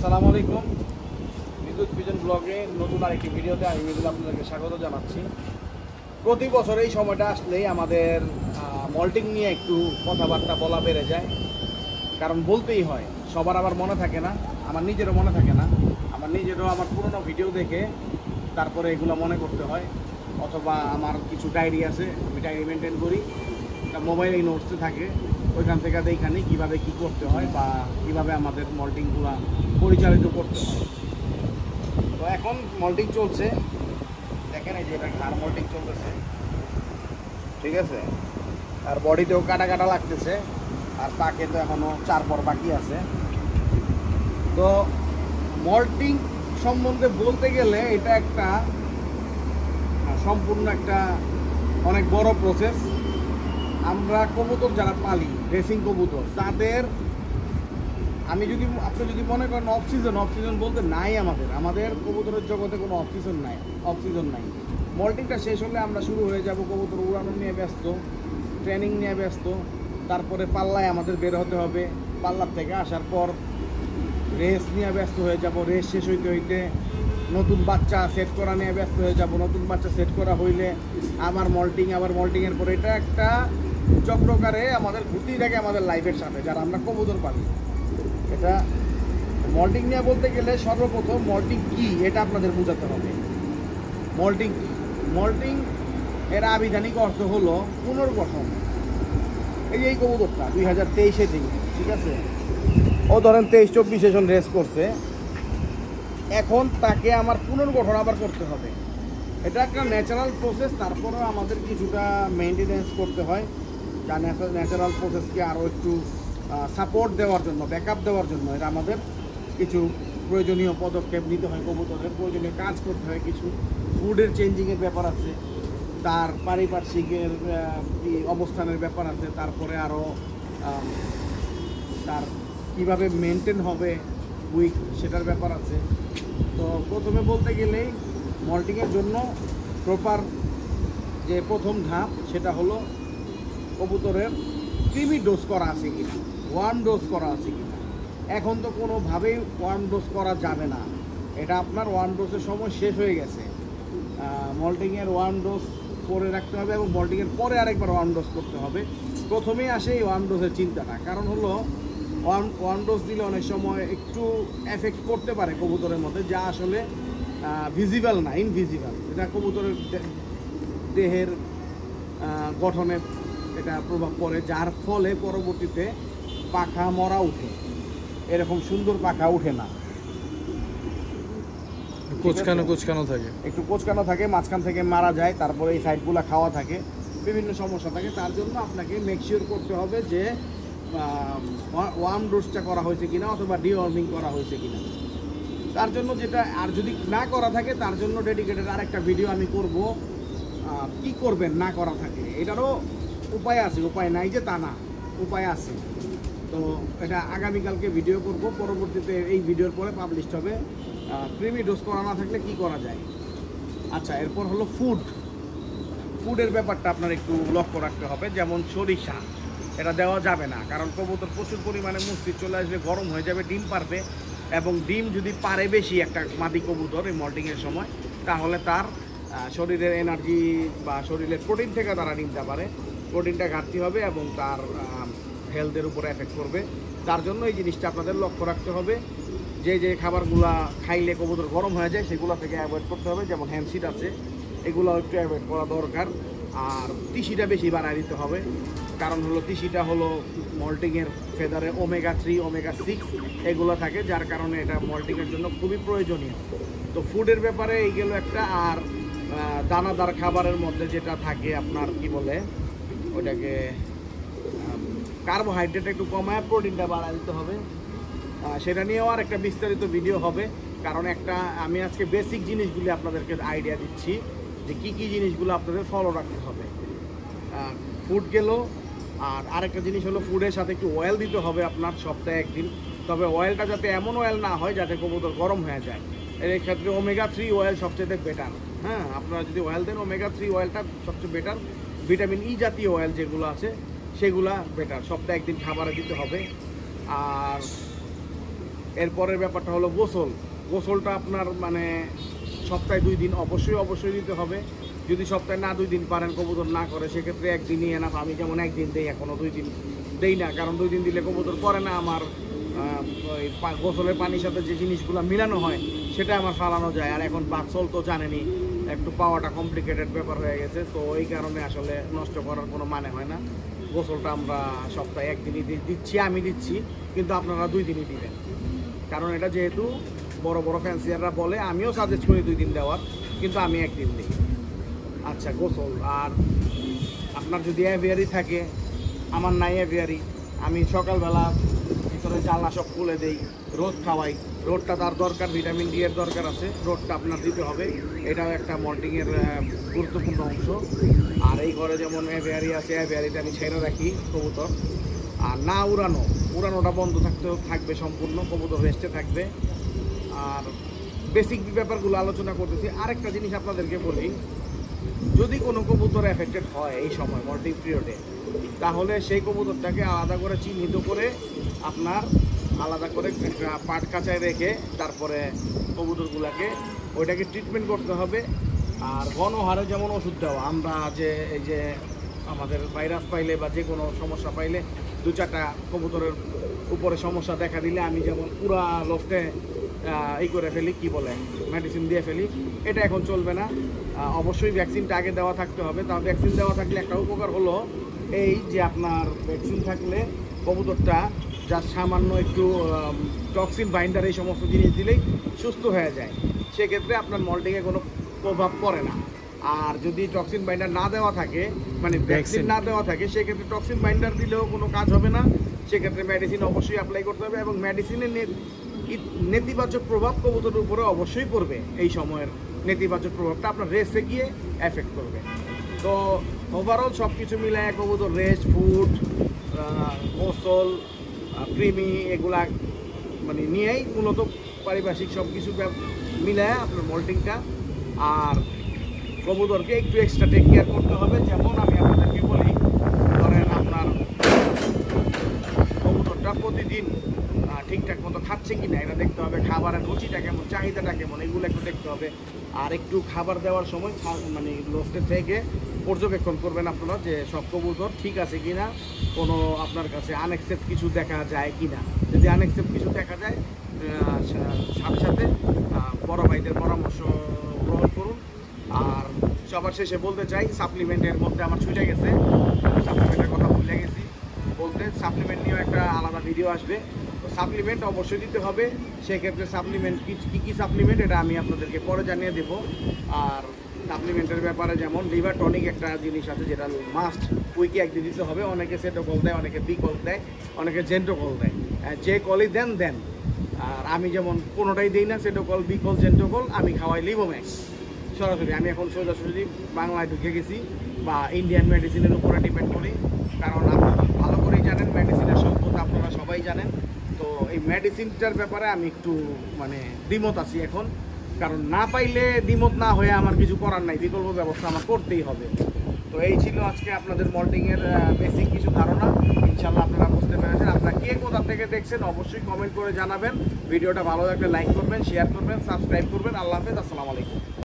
আসসালামু আলাইকুম। মৃদুল পিজন ব্লগে নতুন আরেকটি ভিডিওতে আমি মৃদুল আপনাদেরকে স্বাগত জানাচ্ছি। প্রতি বছর এই সময়টা আসলেই আমাদের মল্টিং নিয়ে একটু কথাবার্তা বলা বেড়ে যায়, কারণ বলতেই হয়, সবার আবার মনে থাকে না, আমার নিজেরও মনে থাকে না। আমার নিজেরও আমার পুরনো ভিডিও দেখে তারপরে এগুলো মনে করতে হয়, অথবা আমার কিছু ডায়েরি আছে, আমি ডায়েরি মেনটেন করি, মোবাইলে নোটসে থাকে, ওইখান থেকে এইখানে কীভাবে কী করতে হয় বা কীভাবে আমাদের মল্টিংগুলো পরিচালিত করতে হয়। তো এখন মল্টিং চলছে, দেখেন এই যে এটা ঘাড় মল্টিং চলতেছে, ঠিক আছে, আর বডিতেও কাটা কাটা লাগতেছে, আর পাকে তো এখনও 4 পর বাকি আছে। তো মল্টিং সম্বন্ধে বলতে গেলে এটা একটা সম্পূর্ণ একটা অনেক বড় প্রসেস। আমরা কবুতর যারা পালি, রেসিং কবুতর, তাদের আপনি যদি মনে করেন অফ সিজন বলতে নাই, আমাদের কবুতরের জগতে কোনো অফ সিজন নাই। মল্টিংটা শেষ হলে আমরা শুরু হয়ে যাব কবুতর উড়ানো নিয়ে ব্যস্ত, ট্রেনিং নিয়ে ব্যস্ত, তারপরে পাল্লায় আমাদের বের হতে হবে, পাল্লার থেকে আসার পর রেস নিয়ে ব্যস্ত হয়ে যাব, রেস শেষ হইতে নতুন বাচ্চা সেট করা নিয়ে ব্যস্ত হয়ে যাব, নতুন বাচ্চা সেট করা হইলে আবার মল্টিংয়ের পরে এটা একটা চক্রকারে আমাদের ঘুরতেই থাকে আমাদের লাইফের সাথে, যারা আমরা কবুতর পালি। এটা মল্টিং নিয়ে বলতে গেলে সর্বপ্রথম মল্টিং কি এটা আপনাদের বোঝাতে হবে। মল্টিং কি? মল্টিং এর আবিধানিক অর্থ হলো পুনর্গঠন। এই কবুতরটা 2023-এ দিন, ঠিক আছে, ও ধরেন 23-24 সেশন রেস করছে, এখন তাকে আমার পুনর্গঠন আবার করতে হবে। এটা একটা ন্যাচারাল প্রসেস, তারপরেও আমাদের কিছুটা মেনটেনেন্স করতে হয়, যা ন্যাচারাল প্রসেসকে আরও একটু সাপোর্ট দেওয়ার জন্য, ব্যাকআপ দেওয়ার জন্য এটা আমাদের কিছু প্রয়োজনীয় পদক্ষেপ নিতে হয়, কবুতরের প্রয়োজনীয় কাজ করতে হয়, কিছু ফুডের চেঞ্জিংয়ের ব্যাপার আছে, তার পারিপার্শ্বিকের অবস্থানের ব্যাপার আছে, তারপরে আরও তার কীভাবে মেনটেন হবে উইক সেটার ব্যাপার আছে। তো প্রথমে বলতে গেলেই মল্টিংয়ের জন্য প্রপার যে প্রথম ধাপ সেটা হলো কবুতরের কৃমি ডোজ করা আছে কিনা, ওয়ার্ম ডোজ করা আছে কিনা। এখন তো কোনোভাবেই ওয়ার্ম ডোজ করা যাবে না, এটা আপনার ওয়ার্ম ডোজের সময় শেষ হয়ে গেছে। মল্টিংয়ের ওয়ার্ম ডোজ করে রাখতে হবে এবং মল্টিংয়ের পরে আরেকবার ওয়ার্ম ডোজ করতে হবে। প্রথমেই আসে এই ওয়ার্ম ডোজের চিন্তাটা, কারণ হলো ওয়ার্ম ডোজ দিলে অনেক সময় একটু এফেক্ট করতে পারে কবুতরের মধ্যে, যা আসলে ভিজিবল না, ইনভিজিবল। এটা কবুতরের দেহের গঠনে এটা প্রভাব পড়ে, যার ফলে পরবর্তীতে পাখা মরা উঠে, এরকম সুন্দর পাখা উঠে না, কোচকানো থাকে, একটু কোচকানো থাকে, মাঝখান থেকে মারা যায়, তারপরে এই সাইডগুলো খাওয়া থাকে, বিভিন্ন সমস্যা থাকে। তার জন্য আপনাকে মেকশিওর করতে হবে যে ওয়ার্ম ডোজটা করা হয়েছে কিনা, অথবা ডিওয়ার্মিং করা হয়েছে কিনা। তার জন্য যেটা, আর যদি না করা থাকে তার জন্য ডেডিকেটেড আরেকটা ভিডিও আমি করব, কি করবেন না করা থাকলে। এটারও উপায় আছে, উপায় নাই যে তা না, উপায় আছে। তো এটা আগামীকালকে ভিডিও করব, পরবর্তীতে এই ভিডিওর পরে পাবলিশ হবে কৃমি ডোজ করা না থাকলে কি করা যায়। আচ্ছা, এরপর হলো ফুডের ব্যাপারটা আপনার একটু লক্ষ্য রাখতে হবে। যেমন সরিষা, এটা দেওয়া যাবে না, কারণ কবুতর প্রচুর পরিমাণে মস্তিষ্ক চলে আসবে, গরম হয়ে যাবে, ডিম পারবে, এবং ডিম যদি পারে বেশি একটা মাদি কবুতর এই মল্টিংয়ের সময়, তাহলে তার শরীরের এনার্জি বা শরীরের প্রোটিন থেকে তারা ডিমটা পারে, প্রোটিনটা ঘাটতি হবে এবং তার হেলথের উপরে এফেক্ট করবে। তার জন্য এই জিনিসটা আপনাদের লক্ষ্য রাখতে হবে, যে খাবারগুলো খাইলে কবুতর গরম হয়ে যায় সেগুলো থেকে অ্যাভয়েড করতে হবে। যেমন হ্যামসিড আছে, এগুলো একটু অ্যাভয়েড করা দরকার। আর তিসিটা বেশি বাড়ায় দিতে হবে, কারণ হলো তিসিটা হলো মল্টিংয়ের ফেদারে ওমেগা 3, ওমেগা 6 এগুলো থাকে, যার কারণে এটা মল্টিংয়ের জন্য খুবই প্রয়োজনীয়। তো ফুডের ব্যাপারে এই গেল একটা। আর দানাদার খাবারের মধ্যে যেটা থাকে আপনার কি বলে ওটাকে, কার্বোহাইড্রেট একটু কমায় প্রোটিনটা বাড়ায় দিতে হবে। সেটা নিয়েও আর একটা বিস্তারিত ভিডিও হবে, কারণ আমি আজকে বেসিক জিনিসগুলি আপনাদেরকে আইডিয়া দিচ্ছি যে কী জিনিসগুলো আপনাদের ফলো রাখতে হবে। ফুড গেল, আর আরেকটা জিনিস হলো ফুডের সাথে একটু অয়েল দিতে হবে আপনার সপ্তাহে একদিন, তবে অয়েলটা যাতে এমন অয়েল না হয় যাতে কবুতর গরম হয়ে যায়। এর ক্ষেত্রে ওমেগা 3 অয়েল সবচেয়ে বেটার। হ্যাঁ, আপনারা যদি অয়েল দেন ওমেগা 3 অয়েলটা সবচেয়ে বেটার। ভিটামিন ই জাতীয় অয়েল যেগুলো আছে সেগুলা বেটার, সপ্তাহে একদিন খাবারে দিতে হবে। আর এরপরের ব্যাপারটা হলো গোসলটা আপনার মানে সপ্তাহে 2 দিন অবশ্যই দিতে হবে। যদি সপ্তাহে না 2 দিন পারেন, কবুতর না করে, সেক্ষেত্রে একদিনই এনাফ। আমি যেমন একদিন দেই, এখনও 2 দিন দেই না, কারণ 2 দিন দিলে কবুতর করে না। আমার ওই গোসলের পানির সাথে যে জিনিসগুলো মিলানো হয় সেটা আমার ফালানো যায়। আর এখন বাথসল তো জানেনই একটু পাওয়াটা কমপ্লিকেটেড ব্যাপার হয়ে গেছে, তো এই কারণে আসলে নষ্ট করার কোনো মানে হয় না। গোসলটা আমরা সপ্তাহে 1 দিনই দিচ্ছি, আমি দিচ্ছি, কিন্তু আপনারা 2 দিনই দিবেন, কারণ এটা যেহেতু বড় বড় ফ্যান্সিয়াররা বলে, আমিও সাজেস্ট করি 2 দিন দেওয়ার, কিন্তু আমি 1 দিন দিই। আচ্ছা, গোসল। আর আপনার যদি অ্যাভিয়ারি থাকে, আমার নাই অ্যাভিয়ারি, আমি সকালবেলা ভিতরে জানলা সব খুলে দেই, রোদ খাওয়াই। রোদটা তার দরকার, ভিটামিন ডি এর দরকার আছে, রোদটা আপনার দিতে হবে। এটাও একটা মল্টিংয়ের গুরুত্বপূর্ণ অংশ। আর এই ঘরে যেমন অ্যাভিয়ারি আছে, অ্যাভিয়ারিতে আমি ছেড়ে রাখি কবুতর। আর না উড়ানোটা বন্ধ থাকবে সম্পূর্ণ, কবুতর রেস্টে থাকবে। আর বেসিক ব্যাপারগুলো আলোচনা করতেছি। আরেকটা জিনিস আপনাদেরকে বলি, যদি কোনো কবুতর এফেক্টেড হয় এই সময় মল্টিং পিরিয়ডে, তাহলে সেই কবুতরটাকে আলাদা করে চিহ্নিত করে আপনার আলাদা করে একটা পাট কাঁচায় রেখে তারপরে কবুতরগুলোকে ওইটাকে ট্রিটমেন্ট করতে হবে। আর গণহারে যেমন ওষুধ দেওয়া, আমরা যে এই যে আমাদের ভাইরাস পাইলে বা যে কোনো সমস্যা পাইলে 2-4টা কবুতরের উপরে সমস্যা দেখা দিলে আমি যেমন পুরা লোফটে এই করে ফেলি, কি বলে, মেডিসিন দিয়ে ফেলি, এটা এখন চলবে না। অবশ্যই ভ্যাকসিনটা আগে দেওয়া থাকতে হবে। তা ভ্যাকসিন দেওয়া থাকলে একটা উপকার হলো এই যে আপনার ভ্যাকসিন থাকলে কবুতরটা যা সামান্য একটু টক্সিন বাইন্ডার এই সমস্ত জিনিস দিলেই সুস্থ হয়ে যায়, সেক্ষেত্রে আপনার মল্টিংয়ে কোনো প্রভাব পড়ে না। আর যদি টক্সিন বাইন্ডার না দেওয়া থাকে, মানে ভ্যাকসিন না দেওয়া থাকে, সেক্ষেত্রে টক্সিন বাইন্ডার দিলেও কোনো কাজ হবে না। সেক্ষেত্রে মেডিসিন অবশ্যই অ্যাপ্লাই করতে হবে, এবং মেডিসিনের নেতিবাচক প্রভাব কবুতরের উপরে অবশ্যই পড়বে। এই সময়ের নেতিবাচক প্রভাবটা আপনার রেসে গিয়ে এফেক্ট করবে। তো ওভারঅল সব কিছু মিলায় কবুতর রেস্ট, ফুড, গোসল, ক্রিমি, এগুলা মানে নিয়েই মূলত পারিপার্শ্বিক সব কিছু মিলায় আপনার মল্টিংটা। আর কবুতরকে একটু এক্সট্রা টেক কেয়ার করতে হবে। যেমন আমি আপনাদেরকে বলি, ধরেন আপনার কবুতরটা প্রতিদিন ঠিকঠাক মতো খাচ্ছে কিনা এটা দেখতে হবে, খাবারের রুচিটা কেমন, চাহিদাটা কেমন, এগুলো একটু দেখতে হবে। আর একটু খাবার দেওয়ার সময় মানে লোফটে থেকে পর্যবেক্ষণ করবেন আপনারা যে সব কবুতর ঠিক আছে কিনা, কোনো আপনার কাছে আনএক্সেপ্ট কিছু দেখা যায় কিনা। যদি আনএক্সেপ্ট কিছু দেখা যায়, সাথে সাথে বড় ভাইদের পরামর্শ গ্রহণ করুন। আর সবার শেষে বলতে চাই, সাপ্লিমেন্টের মধ্যে আমার ছুটে গেছে, সাপ্লিমেন্টের কথা ভুলে গেছি বলতে। সাপ্লিমেন্ট নিয়েও একটা আলাদা ভিডিও আসবে, তো সাপ্লিমেন্ট অবশ্যই দিতে হবে। সেক্ষেত্রে সাপ্লিমেন্ট কী সাপ্লিমেন্ট এটা আমি আপনাদেরকে পরে জানিয়ে দেব। আর সাপ্লিমেন্টের ব্যাপারে যেমন লিভার টনিক একটা জিনিস আছে, যেটা মাস্ট উইকে 1 দিন দিতে হবে। অনেকে সেটোকল দেয়, অনেকে বি কল দেয়, অনেকে জেন্টোকল দেয়। যে কলই দেন। আর আমি যেমন কোনোটাই দিই না, সেটোকল, বি কল, জেন্টোকল, আমি খাওয়াই লিভোম্যাক্স সরাসরি। আমি এখন সোজাসুজি বাংলায় ঢুকে গেছি, বা ইন্ডিয়ান মেডিসিনের উপরে ডিপেন্ড করি, কারণ আপনারা ভালো করেই জানেন মেডিসিনের সম্পদ আপনারা সবাই জানেন। তো এই মেডিসিনটার ব্যাপারে আমি একটু মানে দ্বিমত আছি এখন, কারণ না পাইলে দ্বিমত না হয়ে আমার কিছু করার নাই, বিকল্প ব্যবস্থা আমার করতেই হবে। তো এই ছিল আজকে আপনাদের মল্টিংয়ের বেসিক কিছু ধারণা। ইনশাল্লাহ আপনারা বুঝতে পেরেছেন। আপনারা কে কোথা থেকে দেখছেন অবশ্যই কমেন্ট করে জানাবেন। ভিডিওটা ভালো লাগলে লাইক করবেন, শেয়ার করবেন, সাবস্ক্রাইব করবেন। আল্লাহ হাফেজ, আসসালামু আলাইকুম।